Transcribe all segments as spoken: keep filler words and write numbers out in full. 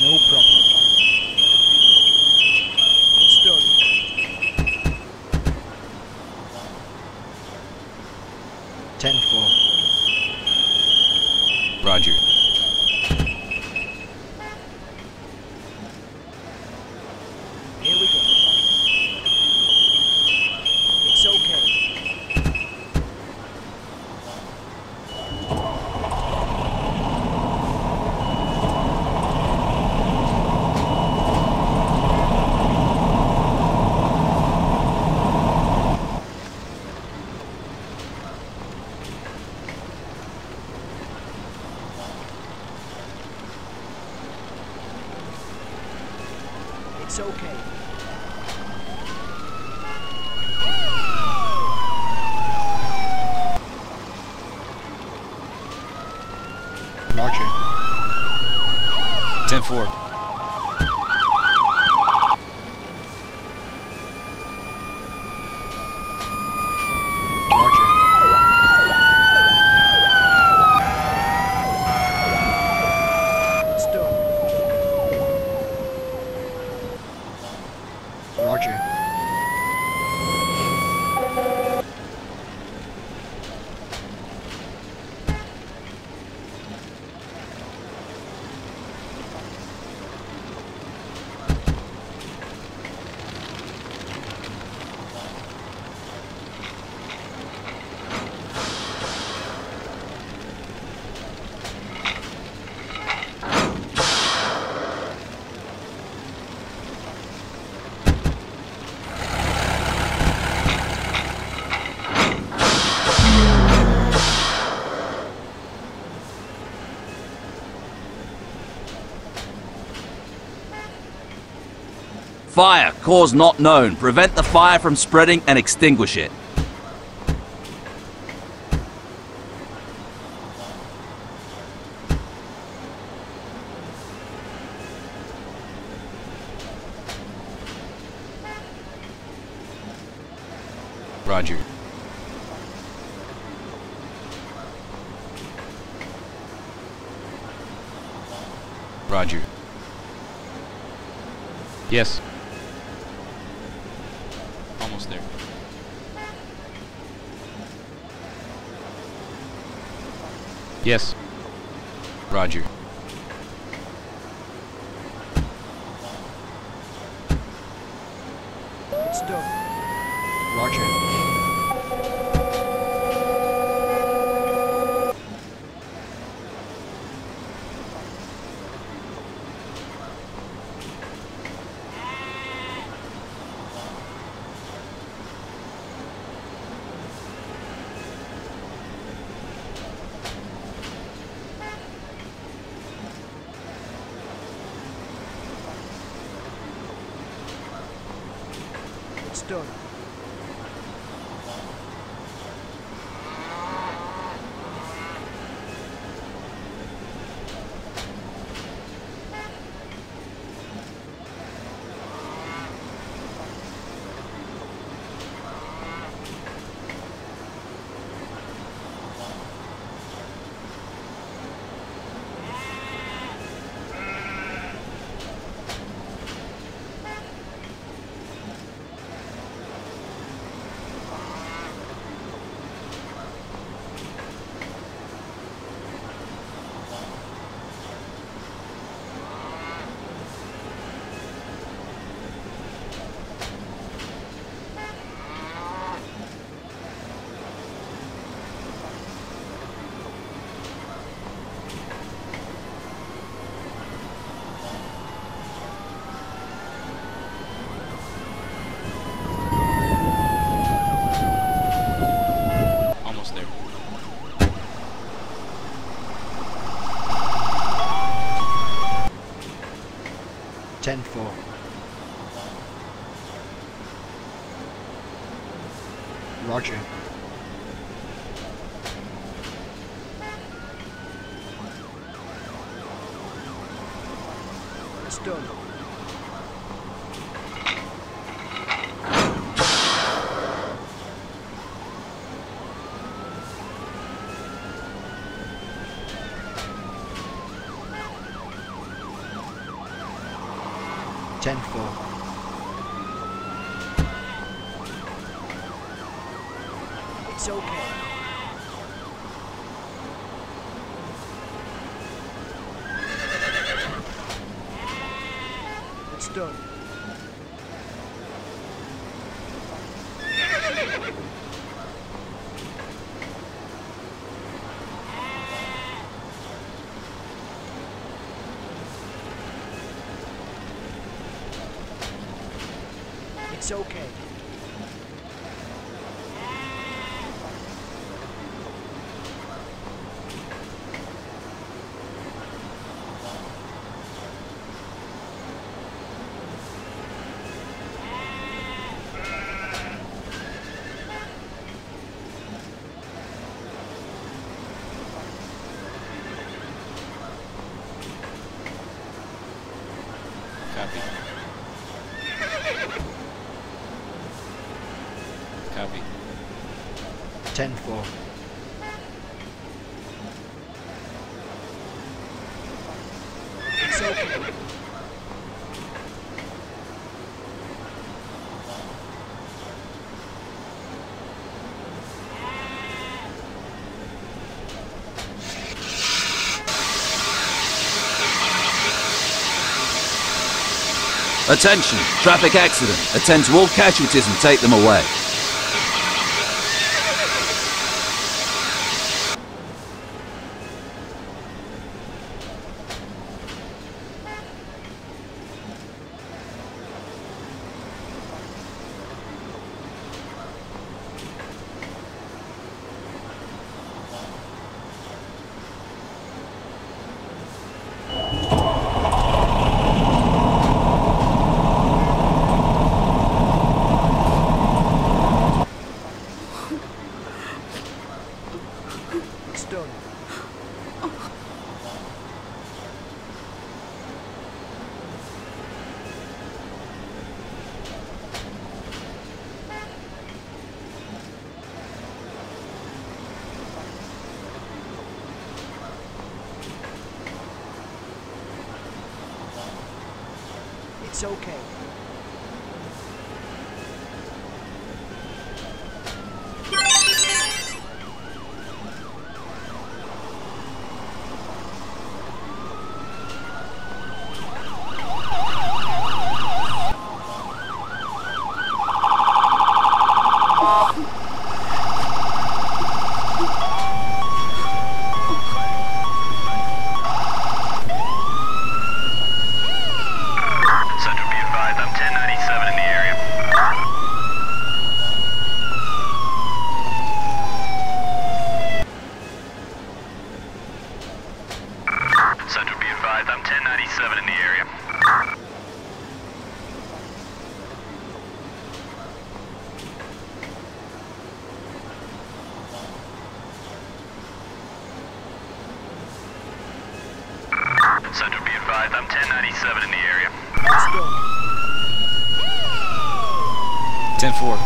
No problem. It's done. ten four. Roger. Here we go. It's okay. It's okay. Roger. ten four. Roger. It's done. Roger. Fire, cause not known. Prevent the fire from spreading and extinguish it. Roger. Roger. Yes. Almost there. Yes. Roger. It's done. Roger. It's done. Almost there. ten four. Roger. It's done. ten four. It's okay. It's done. It's okay. Copy. Copy. ten four. It's okay. Attention, traffic accident. Attend to all casualties and take them away. It's done. It's okay. Central be advised, I'm ten ninety-seven in the area. Central be advised, I'm ten ninety-seven in the area. Central be advised, I'm ten ninety-seven in the area. It's done. ten four.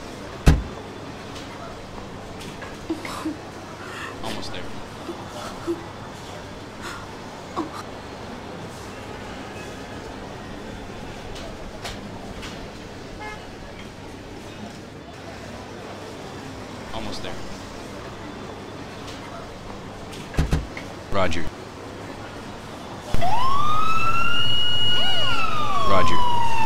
Almost there. Almost there. Roger. Roger.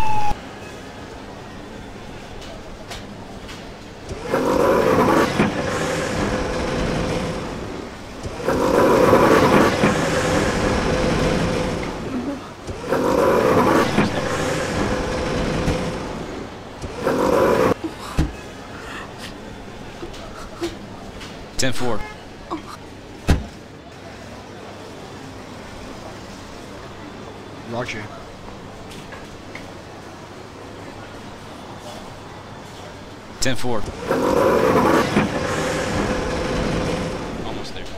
ten four. Roger. ten four. Almost there.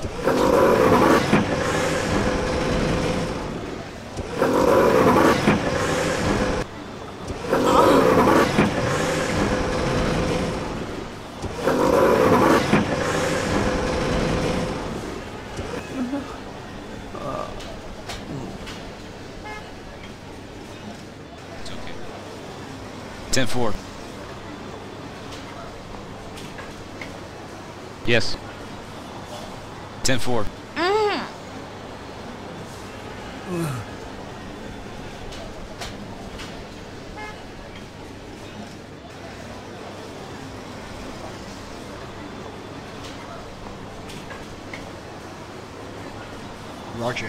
ten four. Yes. ten four. Roger.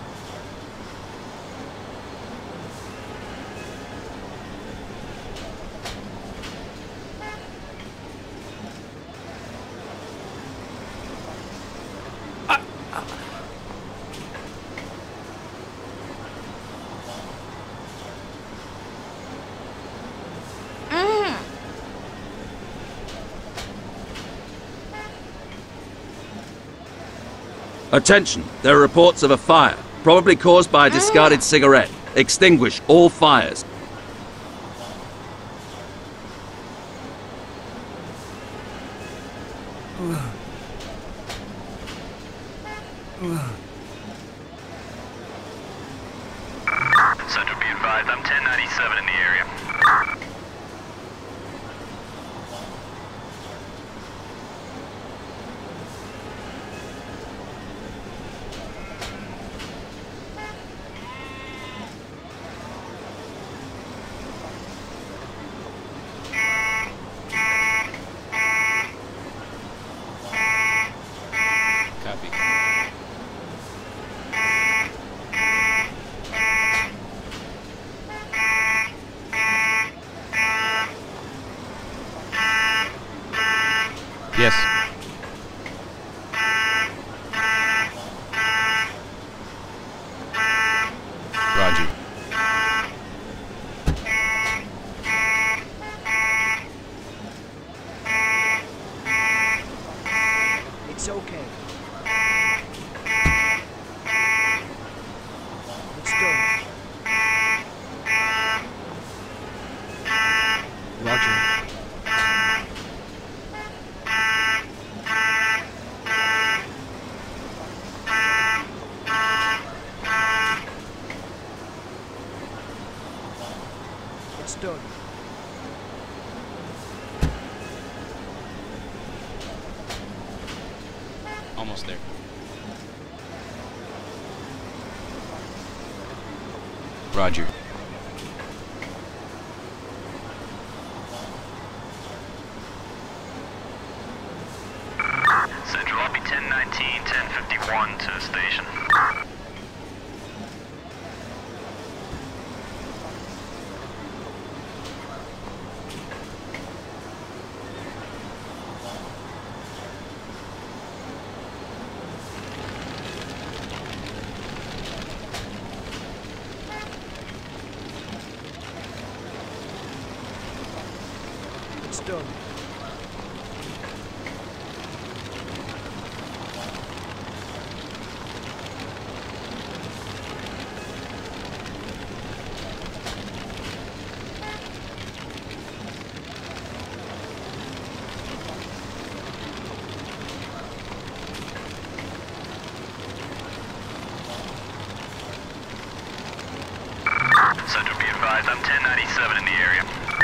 Attention, there are reports of a fire, probably caused by a discarded cigarette. Extinguish all fires. Central, be advised, I'm ten ninety-seven in the area. Copy. Yes. Roger. It's okay. It's done. Roger. It's done. Almost there. Roger. Central, I'll be ten nineteen, ten fifty-one to station. It's done. Central, be advised, I'm ten ninety-seven in the area.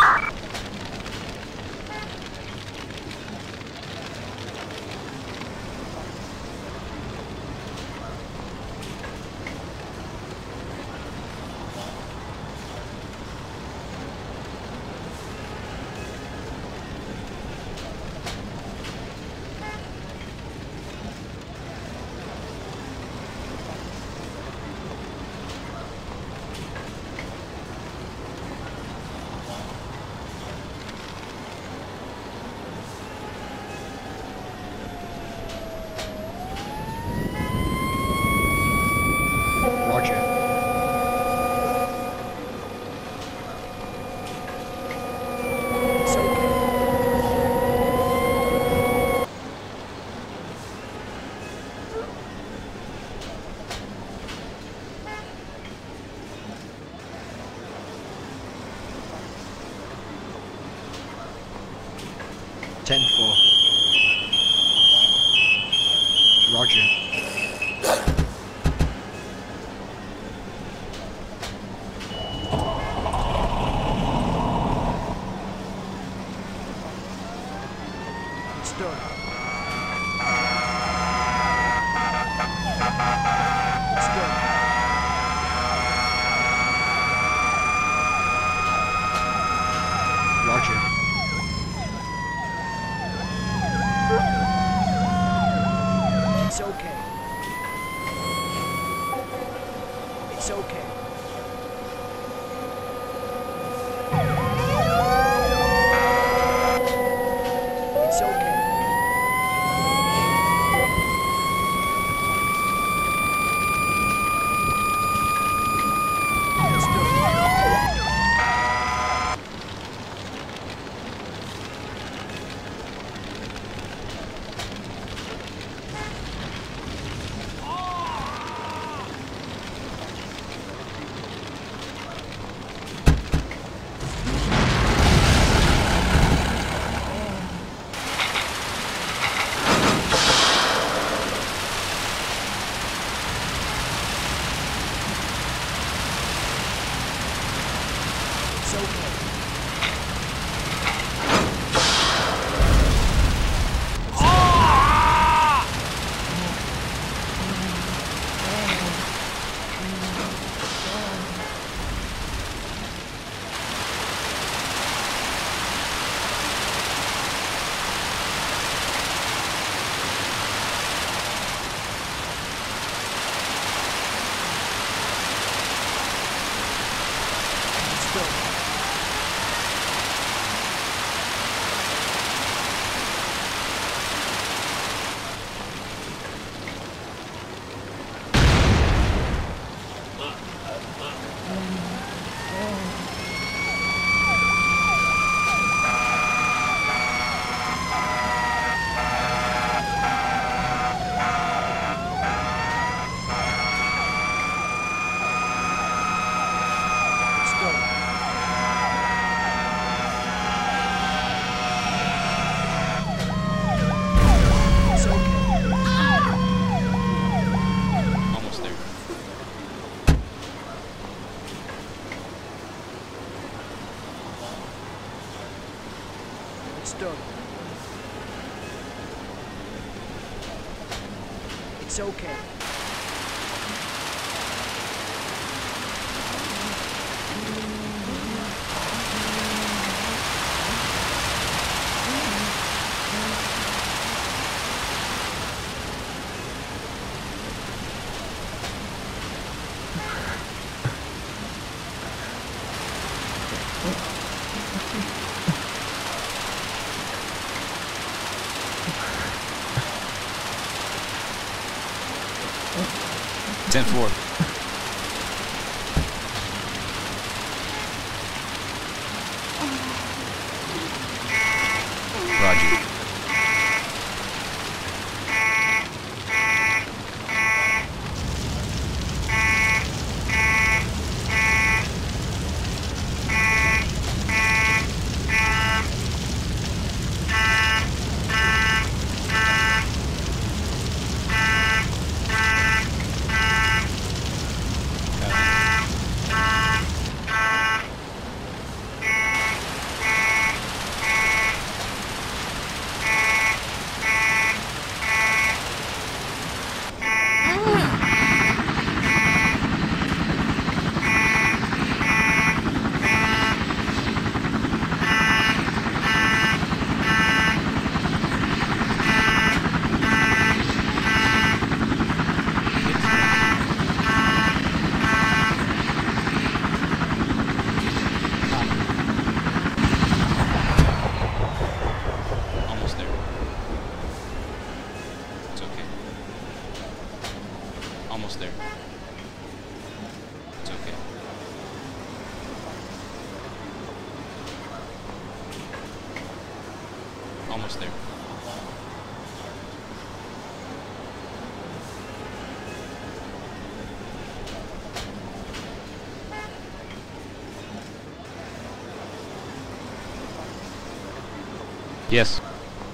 Roger. It's okay. ten four. Roger. It's okay. It's okay. It's It's okay. It's done. It's done. It's okay. Almost there. It's done. It's okay. ten four. Roger. Almost there. It's okay. Almost there. It's okay. Almost there. Yes.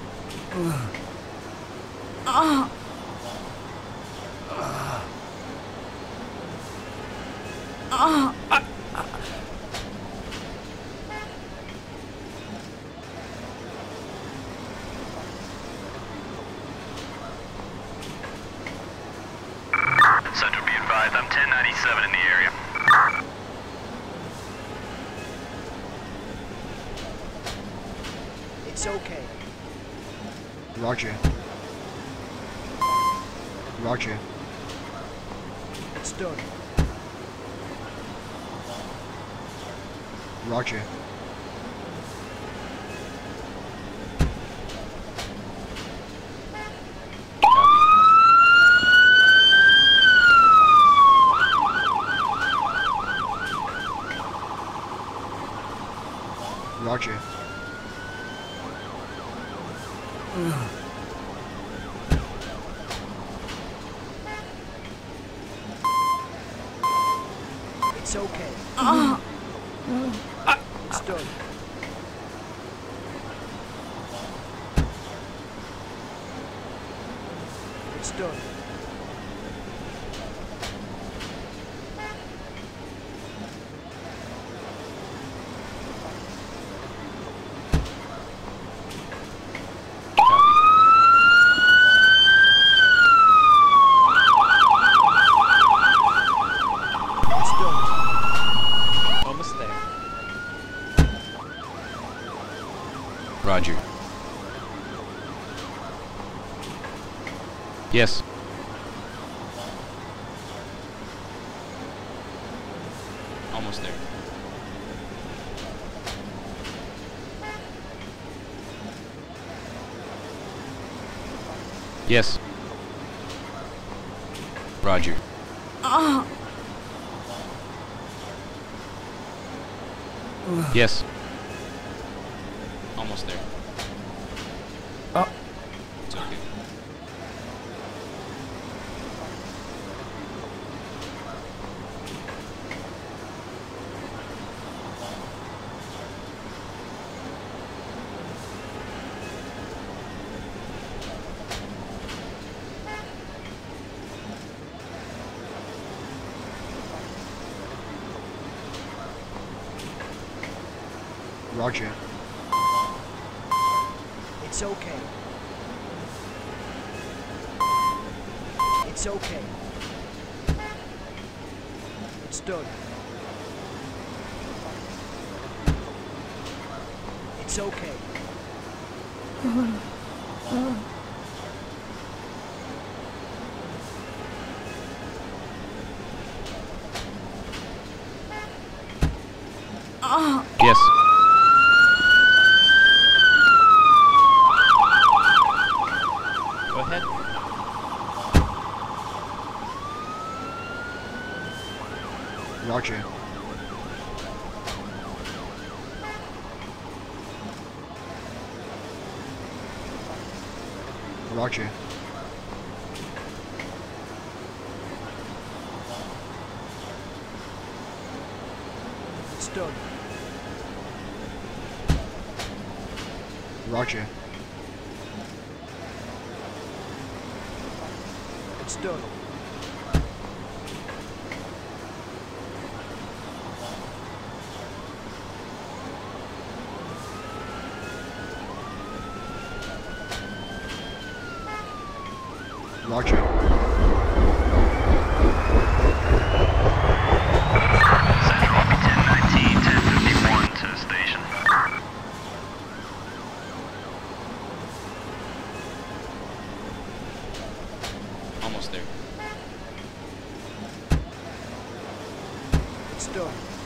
Central, be advised, I'm ten ninety-seven in the area. It's okay. Roger. Roger. It's done. Roger. Roger. It's okay. It's done. It's done. It's done. Almost there. Roger. Yes. Almost there. Yes. Roger. Yes. Almost there. Oh. It's okay. Roger. It's okay. It's okay. It's done. It's okay. Yes. Go ahead. Roger. Roger. It's done. Roger. It's done. Roger. Central ten nineteen, ten fifty-one to station. Almost there. It's done.